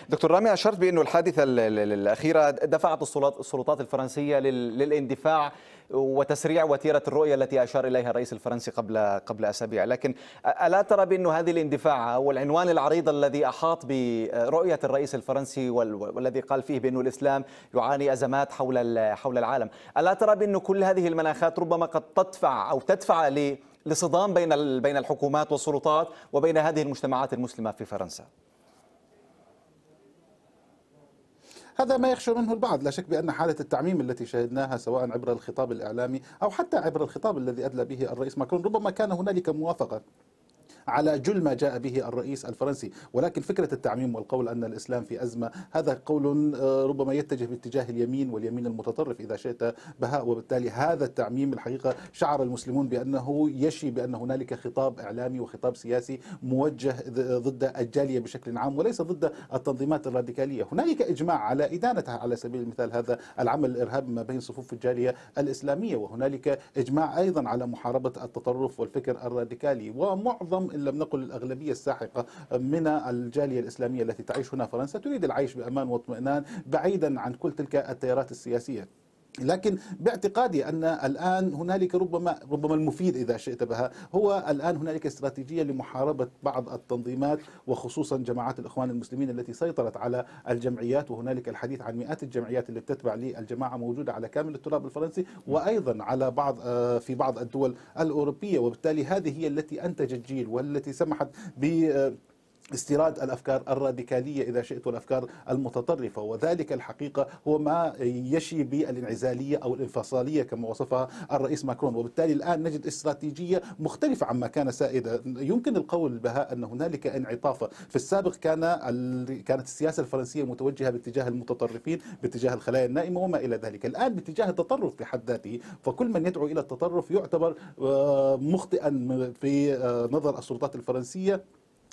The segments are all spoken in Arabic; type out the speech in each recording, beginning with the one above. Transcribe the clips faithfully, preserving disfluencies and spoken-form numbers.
دكتور رامي، أشرت بأنه الحادثة ال- ال- الأخيرة دفعت السلطات السلطات الفرنسية لل- للاندفاع وتسريع وتيرة الرؤية التي أشار إليها الرئيس الفرنسي قبل قبل أسابيع، لكن ألا ترى بأن هذه الاندفاع والعنوان العريض الذي أحاط برؤية الرئيس الفرنسي وال- والذي قال فيه بأن الإسلام يعاني أزمات حول ال- حول العالم، ألا ترى بأن كل هذه المناخات ربما قد تدفع أو تدفع ل- لصدام بين ال- بين الحكومات والسلطات وبين هذه المجتمعات المسلمة في فرنسا؟ هذا ما يخشى منه البعض. لا شك بأن حالة التعميم التي شهدناها سواء عبر الخطاب الإعلامي أو حتى عبر الخطاب الذي أدلى به الرئيس ماكرون، ربما كان هنالك موافقة على جل ما جاء به الرئيس الفرنسي، ولكن فكرة التعميم والقول أن الإسلام في أزمة هذا قول آه، ربما يتجه باتجاه اليمين واليمين المتطرف إذا شئت بهاء، وبالتالي هذا التعميم الحقيقة شعر المسلمون بأنه يشي بأن هنالك خطاب إعلامي وخطاب سياسي موجه ضد الجالية بشكل عام وليس ضد التنظيمات الراديكالية. هنالك إجماع على إدانتها على سبيل المثال هذا العمل الإرهابي ما بين صفوف الجالية الإسلامية، وهنالك إجماع أيضا على محاربة التطرف والفكر الراديكالي. ومعظم إن لم نقل الأغلبية الساحقة من الجالية الإسلامية التي تعيش هنا فرنسا تريد العيش بأمان واطمئنان بعيدا عن كل تلك التيارات السياسية. لكن باعتقادي أن الآن هنالك ربما ربما المفيد إذا شئت بها هو الآن هنالك استراتيجية لمحاربة بعض التنظيمات وخصوصا جماعات الإخوان المسلمين التي سيطرت على الجمعيات، وهنالك الحديث عن مئات الجمعيات التي تتبع للجماعة موجودة على كامل التراب الفرنسي وأيضا على بعض في بعض الدول الأوروبية، وبالتالي هذه هي التي أنتجت جيل والتي سمحت ب استيراد الأفكار الراديكالية إذا شئت والأفكار المتطرفة، وذلك الحقيقة هو ما يشي بالانعزالية أو الانفصالية كما وصفها الرئيس ماكرون. وبالتالي الآن نجد استراتيجية مختلفة عما كان سائدا. يمكن القول بها أن هنالك انعطاف. في السابق كان كانت السياسة الفرنسية متوجهة باتجاه المتطرفين باتجاه الخلايا النائمة وما إلى ذلك، الآن باتجاه التطرف بحد ذاته، فكل من يدعو إلى التطرف يعتبر مخطئا في نظر السلطات الفرنسية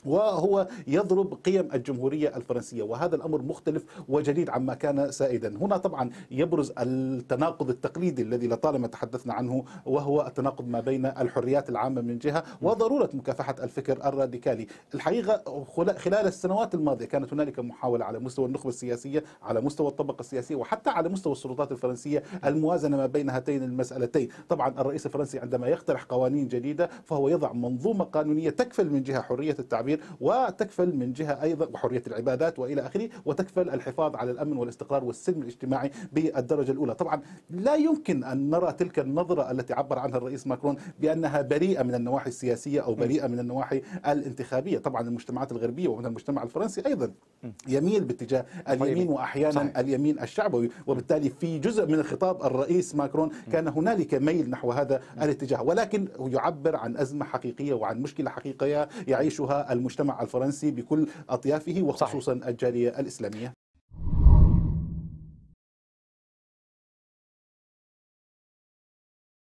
وهو يضرب قيم الجمهورية الفرنسية، وهذا الأمر مختلف وجديد عما كان سائدا. هنا طبعا يبرز التناقض التقليدي الذي لطالما تحدثنا عنه، وهو التناقض ما بين الحريات العامة من جهة وضرورة مكافحة الفكر الراديكالي. الحقيقة خلال السنوات الماضية كانت هنالك محاولة على مستوى النخبة السياسية، على مستوى الطبقة السياسية، وحتى على مستوى السلطات الفرنسية الموازنة ما بين هاتين المسألتين. طبعا الرئيس الفرنسي عندما يقترح قوانين جديدة فهو يضع منظومة قانونية تكفل من جهة حرية التعبير وتكفل من جهة أيضا وحرية العبادات وإلى آخره، وتكفل الحفاظ على الأمن والاستقرار والسلم الاجتماعي بالدرجة الأولى. طبعا لا يمكن أن نرى تلك النظرة التي عبر عنها الرئيس ماكرون بأنها بريئة من النواحي السياسية أو بريئة من النواحي الانتخابية. طبعا المجتمعات الغربية ومن المجتمع الفرنسي أيضا يميل باتجاه اليمين وأحيانا صحيح. اليمين الشعبوي، وبالتالي في جزء من الخطاب الرئيس ماكرون كان هنالك ميل نحو هذا الاتجاه، ولكن يعبر عن أزمة حقيقية وعن مشكلة حقيقية يعيشها المجتمع الفرنسي بكل أطيافه وخصوصا الجالية الإسلامية.